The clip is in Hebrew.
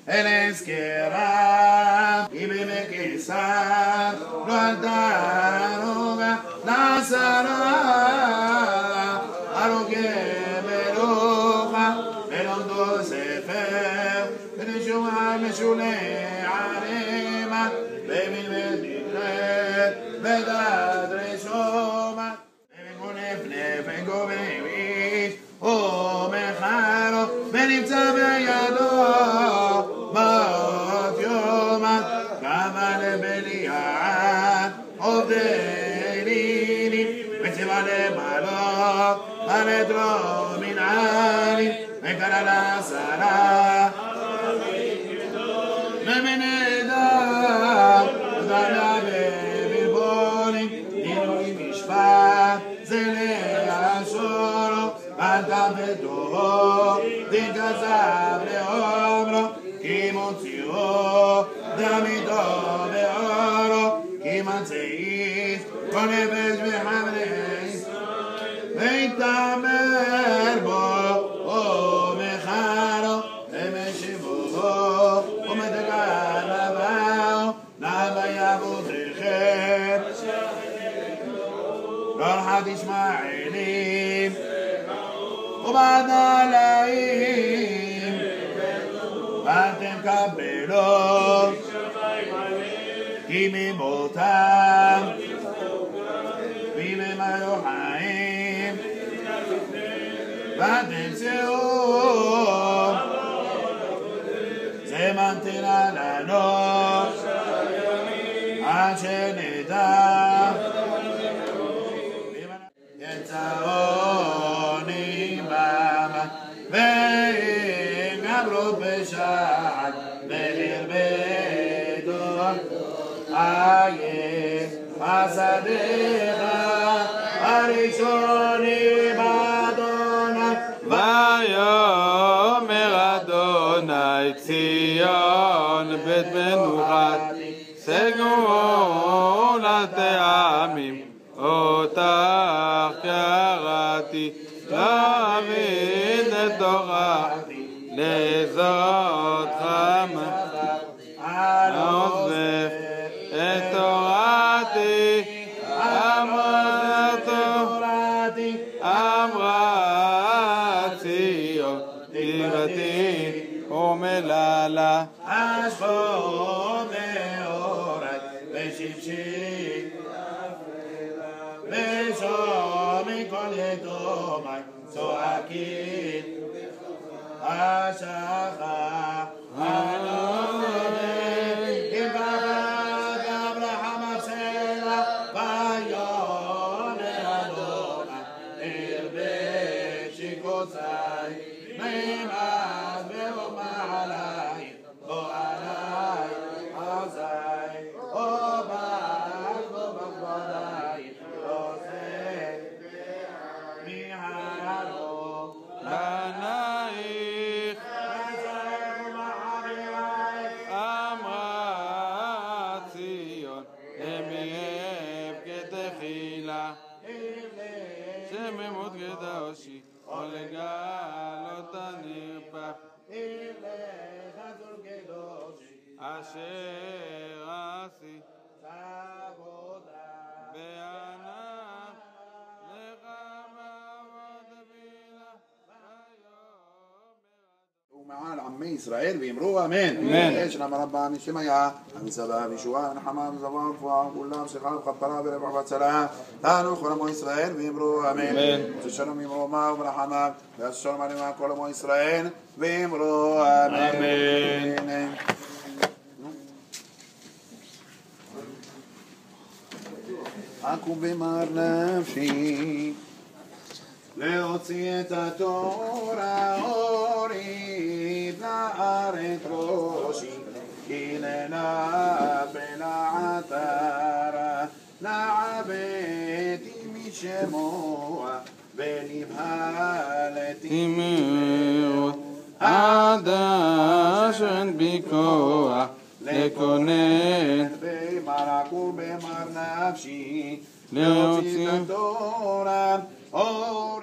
אל אזכרה, כי במקיסר לא עלתה נוגה לעשרה, הרוגה ברוחה, ולומדו ספר, ונשומה משולי ערימה, במלמד נקראת, בדד רשומה, ומגונף נפן גובה איש, ומחרו, ונמצא בידו, מאות יומה, כמה לבליען, עובדי לילים, וציבה למעלות, הנדרו מן עלים, וקרא לעשרה, ומנדם, ודנה בבלבונים, דינוי משפט, זה לאשורו, אל תפתו, דין כזב לאומרו, כי מוציאו, דמיתו באורו, כי מצאיס, כל נפש וחמרס, ויתאמר בו, ומחרו, ומשיבו, ומתקן נבאו, נבא יבותיכם, רוחת ישמעאלים, ובעדליים, ואתם קבלו, כי ממותם, וממנו חיים, ותמצאו, זה ממתינה לנו, עד שנדע, יצאוני במה, וגמרו בשעת, ונרבדו, עייף השדך, הראשוני באדוני, ויאמר אדוני ציון בית מנוחת, סגור לטעמים, אותך קראתי, להבין את תורתי, לזאת חמה, עוזב את תורתי, אמרה ציון, תירתי ומללה, אשכו מאורי ושמשי, ושומי כל יתומי צועקים, השחה הנודד, אם פחד אברהם הסלע, ויאמר אדוני, ארבה שקוצי, נעמד ואומה עלי, בוא עלי, עזי, או בך, בוא בכבודי, עושה, מהרו, בנייך, אמרה ציון, למיהם כתחילה, שממות קדושי, או לגלות הנרפח, אשר עשי, בענק, לך מעבוד בילה, ומעל עמי ישראל ואמרו אמן. אמן. שלום רבה נשמיה, המסבה וישועה, נחמה וזבה ורפואה, כולם שיחה וכפרה ורווח והצלה. תענו כל עמו ישראל ואמרו אמן. שלום אמרו מה וברחמה, והשלום עליהם כל עמו ישראל ואמרו אמן. אמן. עקום במר נפשי להוציא את התורה אורית נערת ראשי הנה בלעתרה נעבדתי משמוע ונבהלתי מאוד עד אשר בכוח לקונן במר עקום במר נפשי להוציא את התורה